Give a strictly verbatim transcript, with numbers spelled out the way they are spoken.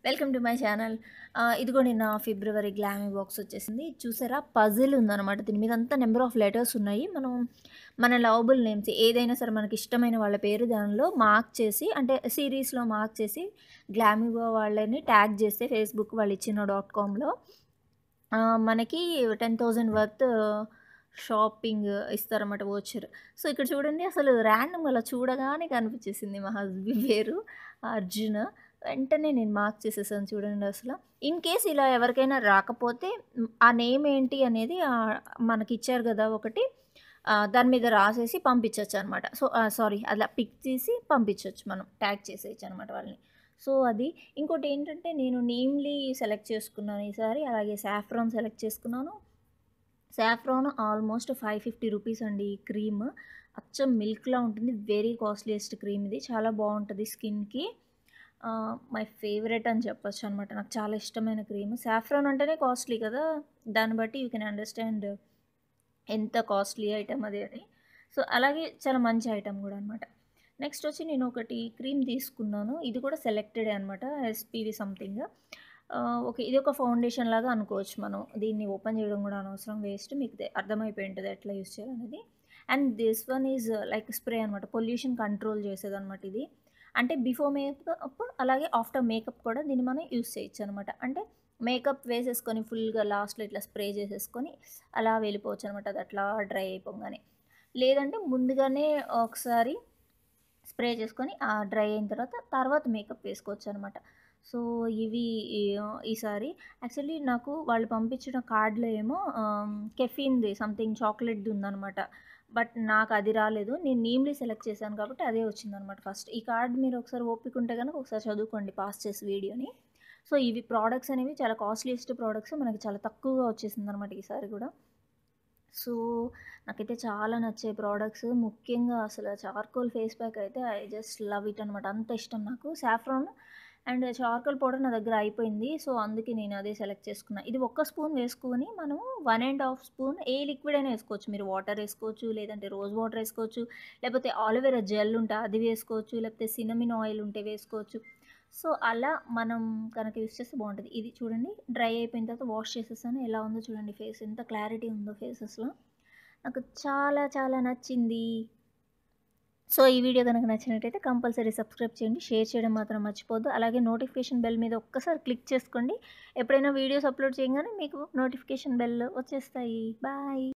Welcome to my channel. ఆహ్, ఇదిగో నిన్న ఫిబ్రవరి గ్లామీ బాక్స్ వచ్చేసింది. చూసారా పజిల్ ఉందనమాట. దీని మీద అంతా నంబర్ ఆఫ్ లెటర్స్ ఉన్నాయి. మనం మన లవబుల్ నేమ్స్ ఏదైనా సరే మనకిష్టమైన వాళ్ళ పేరు దానిలో మార్క్ చేసి అంటే సీరీస్‌లో మార్క్ చేసి గ్లామీబో వాళ్ళని ట్యాగ్ చేస్తే ఫేస్‌బుక్ వాళ్ళు ఇచ్చిన డాట్ కామ్‌లో ఆహ్, మనకి పది వేలు వర్త్ షాపింగ్ ఇస్తారన్నమాట వోచర్. సో, ఇక్కడ చూడండి అసలు ర్యాండమ్‌గా అలా చూడగానే కనిపించేసింది మా హస్బెండ్ పేరు అర్జున్. వెంటనే నేను మార్క్ చేసేసాను చూడండి అసల. ఇన్ కేస్ ఇలా ఎవరికైనా రాకపోతే హ్మ్, ఆ నేమ్ ఏంటి అనేది ఆహ్, మనకిచ్చారు గదా! ఒకటి ఆహ్, దాని మీద రాసేసి పంపించొచ్చనమాట. సో, ఆహ్, సారీ అలా పిక్ తీసి పంపించొచ్చు మనం. ట్యాగ్ చేసేయొచ్చనమాట వాళ్ళని. సో, అది. ఇంకోటేంటంటే నేను నీమ్‌లీ సెలెక్ట్ చేసుకున్నాను ఈసారి. అలాగే సాఫ్రాన్ సెలెక్ట్ చేసుకున్నాను. సాఫ్రాన్ ఆల్మోస్ట్ ఐదు వందల యాభై రూపీస్ అండి ఈ క్రీమ్. అచ్చం మిల్క్‌లా ఉంటుంది. వెరీ కాస్ట్‌లీయెస్ట్ క్రీమ్ ఇది. చాలా బావుంటది స్కిన్‌కి. ఆహ్, మై ఫేవరెట్ అని చెప్పొచ్చనమాట. నాకు చాలా ఇష్టమైన క్రీమ్. సాఫ్రాన్ అంటేనే కాస్ట్‌లీ కదా! దాన్ని బట్టి యూ కెన్ అండర్‌స్టాండ్ ఎంత కాస్ట్‌లీ ఐటెమ్ అది అని. సో, అలాగే చాలా మంచి ఐటెమ్ గూడా అనమాట. నెక్స్ట్ వచ్చి నేను ఒకటి క్రీమ్ తీసుకున్నాను. ఇది కూడా సెలెక్టెడే అనమాట. S P V something. Ah, okay. ఇది ఒక ఫౌండేషన్ లాగా అనుకోవచ్చు మనం. దీన్ని ఓపెన్ చేయడం కూడా అనవసరం వేస్ట్. మీకు తె అర్థమైపోయి ఉంటది ఎట్లా యూజ్ చేయాలనేది. And this one is like spray అనమాట. పొల్యూషన్ కంట్రోల్ చేసేదనమాట ఇది. అంటే బిఫోర్ మేకప్ అలాగే ఆఫ్టర్ మేకప్ కూడా దీన్ని మనం యూజ్ చేయొచ్చనమాట. అంటే మేకప్ వేసేసుకొని ఫుల్‌గా లాస్ట్‌లో ఇట్లా స్ప్రే చేసేసుకొని అలా వెళ్ళిపోవచ్చనమాట. అది అట్లా డ్రై అయిపోంగానే. లేదంటే ముందుగానే ఒకసారి స్ప్రే చేసుకొని ఆహ్, డ్రై అయిన తర్వాత, తర్వాత మేకప్ వేసుకోవచ్చనమాట. సో, ఇవి ఈ ఆహ్, ఈసారి యాక్చువల్లీ నాకు వాళ్ళు పంపించిన కార్డ్‌లో ఏమో ఆహ్, కెఫీన్‌ది సంథింగ్ చాక్లేట్‌ది ఉందనమాట. బట్ నాకు అది రాలేదు. నేను నీమ్‌లీ సెలెక్ట్ చేశాను కాబట్టి అదే వచ్చిందనమాట ఫస్ట్. ఈ కార్డ్ మీరు ఒకసారి ఓపిక ఉంటే గనుక ఒకసారి చదువుకోండి పాజ్ చేసి వీడియోని. సో, ఇవి ప్రొడక్ట్స్ అనేవి చాలా కాస్ట్‌లీయెస్ట్ ప్రొడక్ట్స్. మనకి చాలా తక్కువగా వచ్చేసిందనమాట ఈసారి గూడా. సో, నాకైతే చాలా నచ్చాయి ప్రొడక్ట్స్. ముఖ్యంగా అసలు చార్కోల్ ఫేస్ ప్యాక్ అయితే ఐ జస్ట్ లవ్ ఇట్ అనమాట. అంత ఇష్టం నాకు. సాఫ్రాన్ అండ్ చార్కోల్ పౌడర్ నా దగ్గర అయిపోయింది. సో, అందుకే నేను అదే సెలెక్ట్ చేసుకున్నా. ఇది ఒక్క స్పూన్ వేసుకొని మనం ఒకటి ½ స్పూన్ ఏ లిక్విడ్ అయినా వేసుకోవచ్చు. మీరు వాటర్ వేసుకోవచ్చు, లేదంటే రోజ్ వాటర్ వేసుకోవచ్చు, లేకపోతే ఆలోవెరా జెల్ ఉంటే అది వేసుకోవచ్చు, లేకపోతే సినమిన్ ఆయిల్ ఉంటే వేసుకోవచ్చు. సో, అలా మనం కనుక యూజ్ చేస్తే బావుంటది. ఇది చూడండి డ్రై అయిపోయిన తర్వాత వాష్ చేసేసాను. ఎలా ఉందో చూడండి ఫేస్ ఎంత క్లారిటీ ఉందో ఫేసెస్‌లో. నాకు చాలా చాలా నచ్చింది. సో, ఈ వీడియో గనుక నచ్చినట్టయితే కంపల్సరీ సబ్స్క్రైబ్ చేయండి. షేర్ చేయడం మాత్రం మర్చిపోవద్దు. అలాగే నోటిఫికేషన్ బెల్ మీద ఒక్కసారి క్లిక్ చేసుకోండి. ఎప్పుడైనా వీడియోస్ అప్‌లోడ్ చేయంగానే మీకు నోటిఫికేషన్ బెల్ వచ్చేస్తాయి. బాయ్.